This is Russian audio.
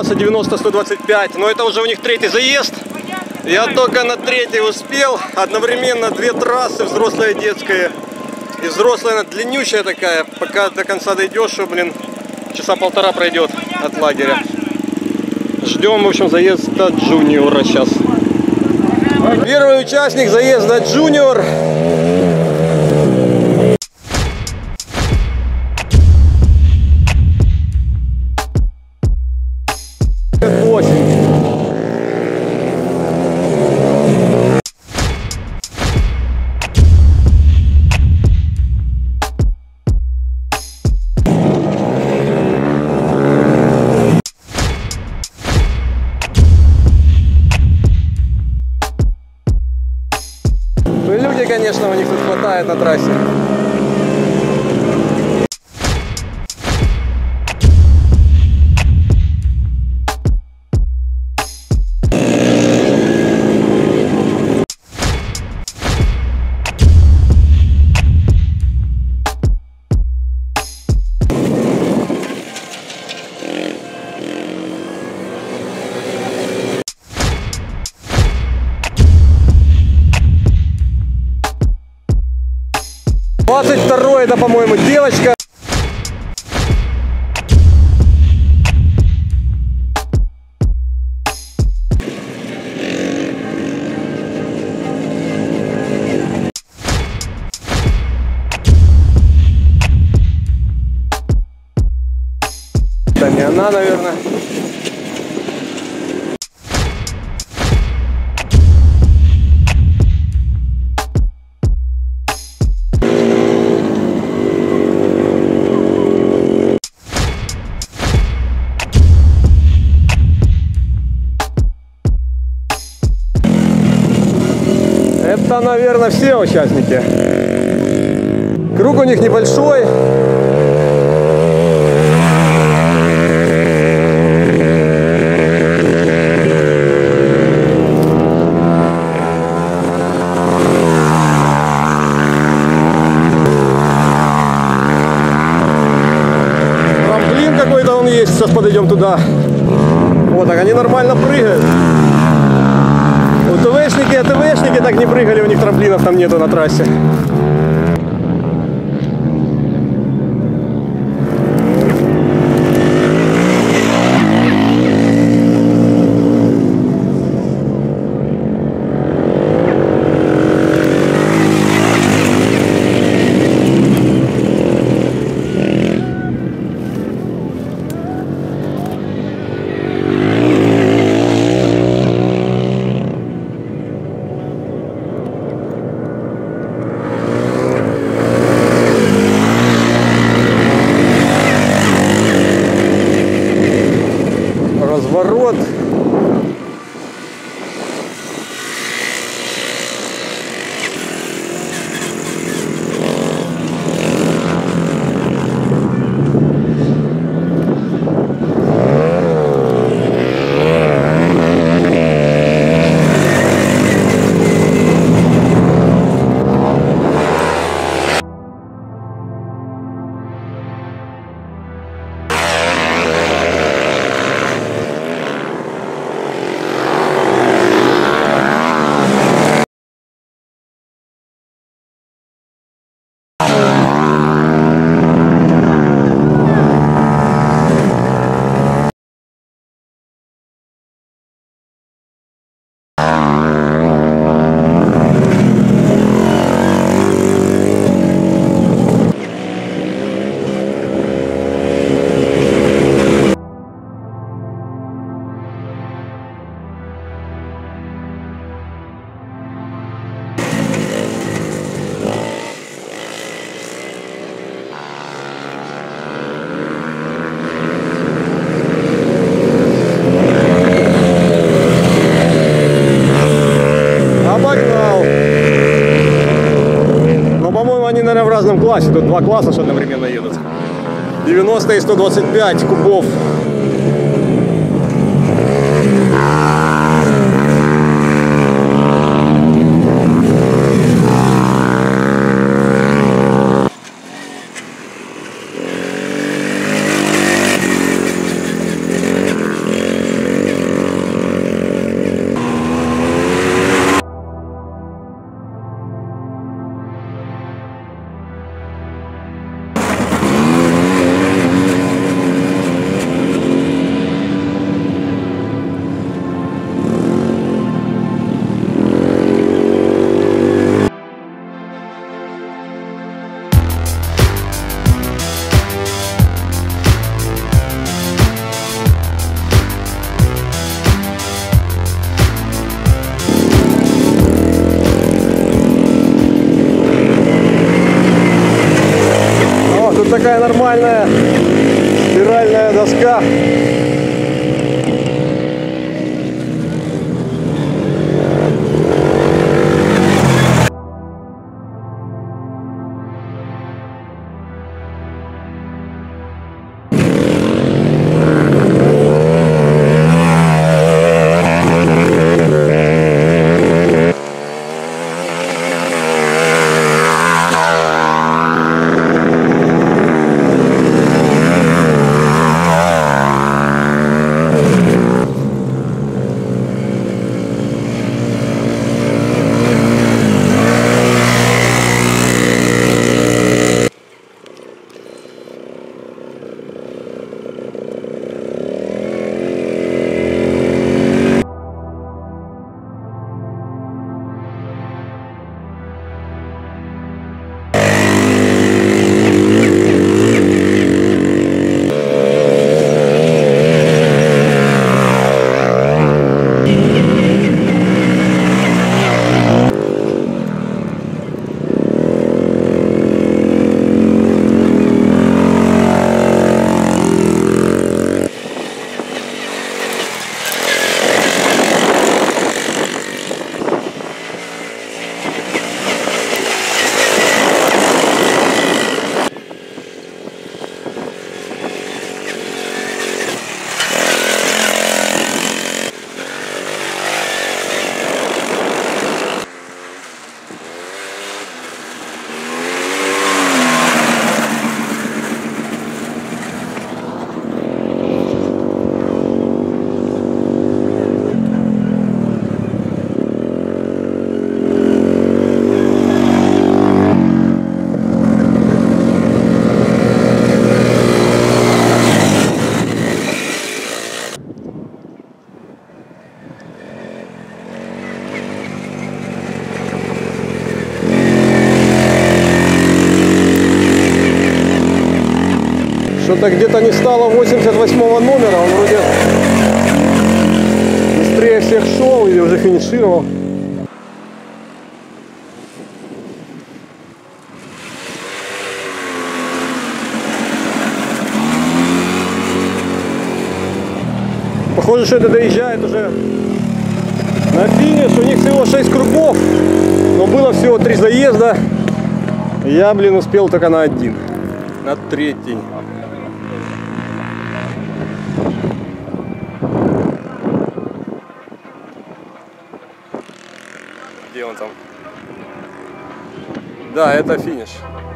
трасса 90-125, но это уже у них третий заезд. Я только на третий успел, одновременно две трассы, взрослая и детская. И взрослая, она длиннющая такая, пока до конца дойдешь, что, блин, часа полтора пройдет от лагеря. Ждем, в общем, заезда Джуниора сейчас. Первый участник заезда Джуниор. Люди, конечно, у них тут хватает на трассе. Это, по-моему, девочка. Это не она, наверное. Это, наверное, все участники. Круг у них небольшой. Трамплин какой-то он есть. Сейчас подойдем туда. Вот так они нормально прыгают. ТВшники, АТВшники так не прыгали, у них трамплинов там нету на трассе. Разворот. Наверное, в разном классе. Тут два класса что одновременно едут. 90 и 125 кубов. Вот такая нормальная спиральная доска. Что-то где-то не стало 88-го номера, он вроде быстрее всех шел или уже финишировал. Похоже, что это доезжает уже на финиш. У них всего 6 кругов, но было всего 3 заезда. Я, блин, успел только на 1, на 3-й. Где он там? Да, это финиш.